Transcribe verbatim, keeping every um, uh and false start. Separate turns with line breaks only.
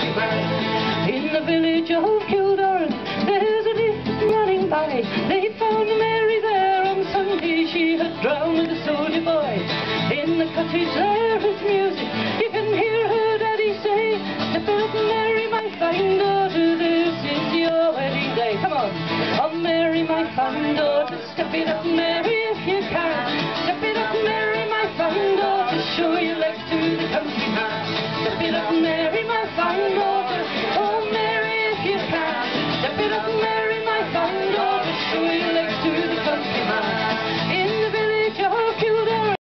country man. In the village of Kildoran, there's a lift running by. They found Mary there on Sunday. She had drowned a soldier boy. In the cottage there is music. You can hear her daddy say, "Step it up, Mary, my fine daughter, this is your wedding day." Come on. Oh, Mary, my fine daughter, step it up, Mary, if you can. Step it up, Mary, my fine daughter, show your legs to the country man. Step it up, Mary, my fine